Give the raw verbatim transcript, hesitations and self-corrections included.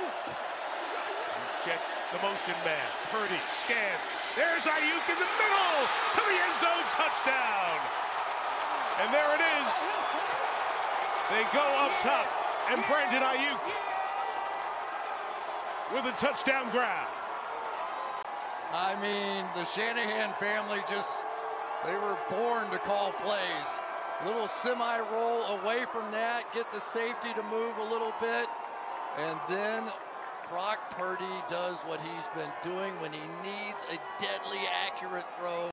Check the motion man. Purdy scans. There's Aiyuk in the middle to the end zone. Touchdown. And there it is. They go up top. And Brandon Aiyuk with a touchdown grab. I mean, the Shanahan family just, they were born to call plays. Little semi-roll away from that, get the safety to move a little bit, and then Brock Purdy does what he's been doing when he needs a deadly accurate throw.